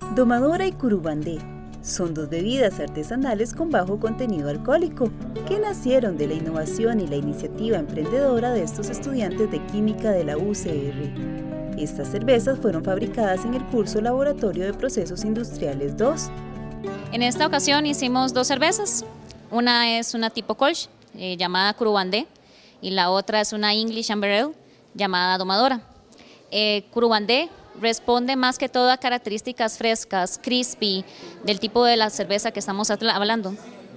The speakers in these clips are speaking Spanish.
Domadora y Curubandé son dos bebidas artesanales con bajo contenido alcohólico que nacieron de la innovación y la iniciativa emprendedora de estos estudiantes de química de la UCR. Estas cervezas fueron fabricadas en el curso Laboratorio de Procesos Industriales 2. En esta ocasión hicimos dos cervezas. Una es una tipo Kolsch llamada Curubandé y la otra es una English Amber Ale llamada Domadora. Curubandé responde más que todo a características frescas, crispy, del tipo de la cerveza que estamos hablando.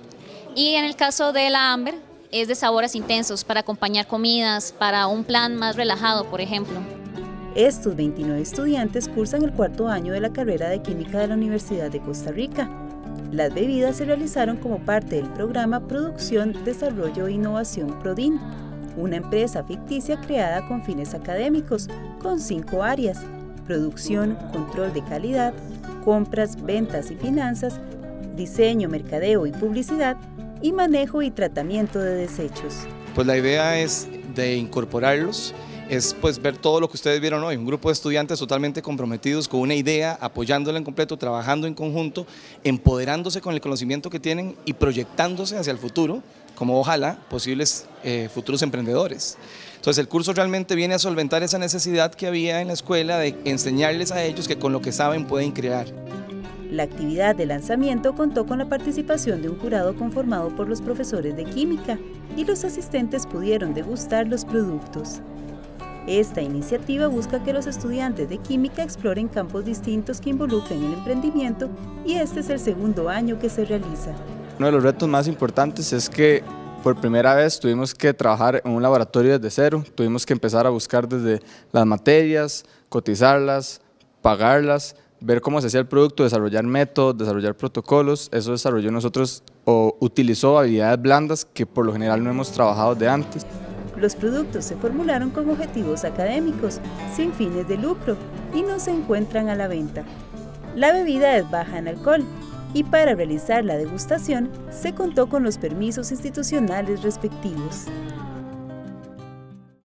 Y en el caso de la Amber, es de sabores intensos para acompañar comidas, para un plan más relajado, por ejemplo. Estos 29 estudiantes cursan el cuarto año de la carrera de Química de la Universidad de Costa Rica. Las bebidas se realizaron como parte del programa Producción, Desarrollo e Innovación PRODIN, una empresa ficticia creada con fines académicos, con 5 áreas: producción, control de calidad, compras, ventas y finanzas, diseño, mercadeo y publicidad, y manejo y tratamiento de desechos. Pues la idea es de incorporarlos, es pues ver todo lo que ustedes vieron hoy, un grupo de estudiantes totalmente comprometidos con una idea, apoyándola en completo, trabajando en conjunto, empoderándose con el conocimiento que tienen y proyectándose hacia el futuro, como ojalá posibles futuros emprendedores. Entonces el curso realmente viene a solventar esa necesidad que había en la escuela de enseñarles a ellos que con lo que saben pueden crear. La actividad de lanzamiento contó con la participación de un jurado conformado por los profesores de química y los asistentes pudieron degustar los productos. Esta iniciativa busca que los estudiantes de química exploren campos distintos que involucren el emprendimiento y este es el segundo año que se realiza. Uno de los retos más importantes es que por primera vez tuvimos que trabajar en un laboratorio desde cero, tuvimos que empezar a buscar desde las materias, cotizarlas, pagarlas, ver cómo se hacía el producto, desarrollar métodos, desarrollar protocolos. Eso desarrolló nosotros o utilizó habilidades blandas que por lo general no hemos trabajado de antes. Los productos se formularon con objetivos académicos, sin fines de lucro, y no se encuentran a la venta. La bebida es baja en alcohol, y para realizar la degustación se contó con los permisos institucionales respectivos.